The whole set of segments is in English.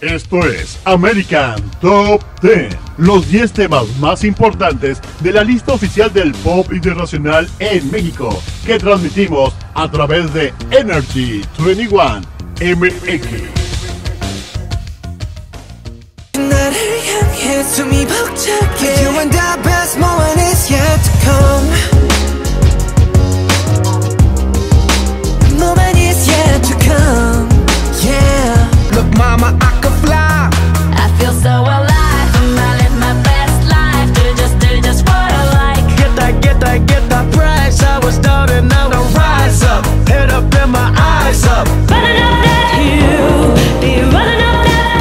Esto es American Top 10, los 10 temas más importantes de la lista oficial del pop internacional en México, que transmitimos a través de Energy 21 MX. Look, mama, I could fly. I feel so alive. I live my best life. Do just what I like. Get that price. I was down and now I rise up. Head up and my eyes up. Running up that hill, be running up that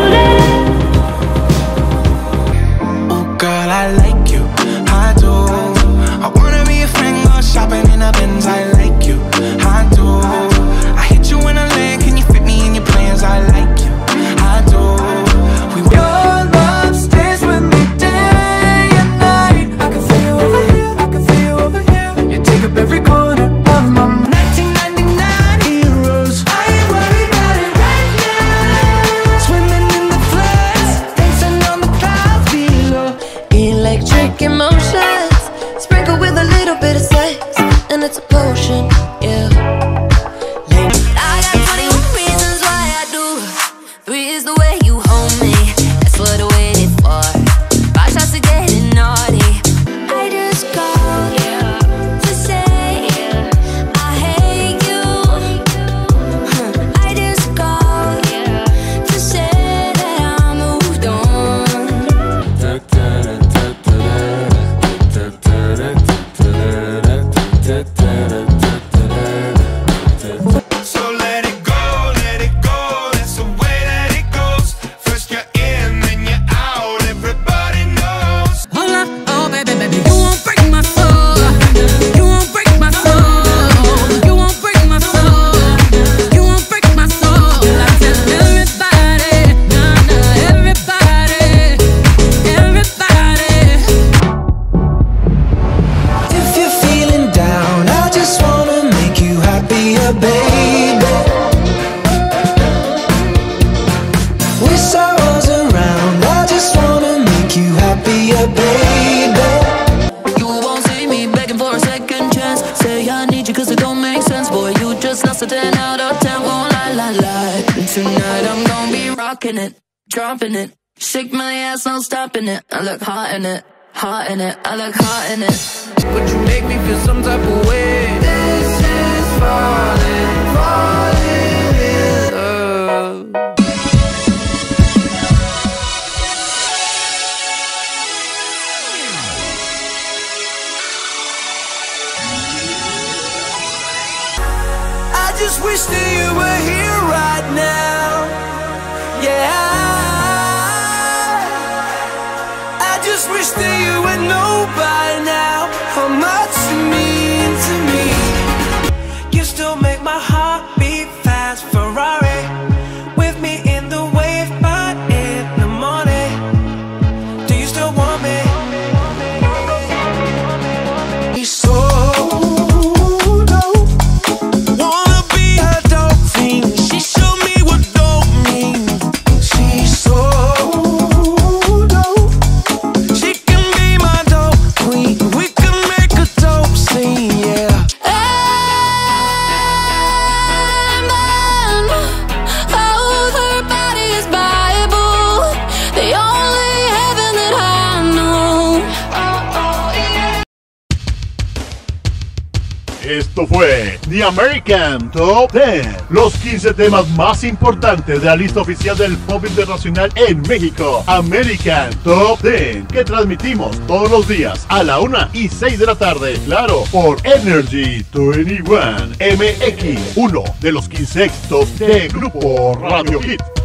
building. Oh, girl, I like you. I do. I wanna be a friend, go shopping in a Benz. I like you. I do. I hit you in a lane. Can you fit me in your plans? I like you. I do. Your love stays with me day and night. I can feel you over here. I can feel you over here. You take up every corner of my 1999 heroes. I ain't worried about it right now. Swimming in the floods, dancing on the clouds below. Electric emotions, sprinkled with a little bit of sex, and it's a potion, yeah. I got 21 reasons why I do. 3 is the way you hold me, that's what I waited for. 5 shots to getting naughty. I just called to say I hate you. I just called to say that I moved on. So let it go, that's the way that it goes. First you're in, then you're out, everybody knows. Hold up, oh baby, baby, you won't break my soul. You won't break my soul. You won't break my soul. You won't break my soul. I tell everybody, nah, nah, everybody, everybody. If you're feeling down, I just wanna make you happier, baby. With sorrows around, I just wanna make you happier, baby. You won't see me begging for a second chance. Say I need you cause it don't make sense. Boy, you just lost a 10 out of 10. Won't lie. Tonight I'm gonna be rocking it, dropping it. Shake my ass, no stopping it. I look hot in it, hot in it. I look hot in it. But you make me feel some type of way. This is falling in love. I just wish that you were here right now. Yeah, I just wish that you would know by now how much you mean to me. You still make my heart beat fast, Ferrari. With me in the wave, but in the morning. Do you still want me? So dope. Wanna be a dope fiend. She showed me what dope means. She's so dope. She can be my dope queen. We can make a dope scene, yeah. Oh, her body is Bible, the only heaven that I know. Yeah. Esto fue The American Top 10, los 15 temas más importantes de la lista oficial del pop internacional en México. American Top 10, que transmitimos todos los días a la 1 y 6 de la tarde, claro, por Energy 21 MX, uno de los 15 éxitos de Grupo Radio Hit.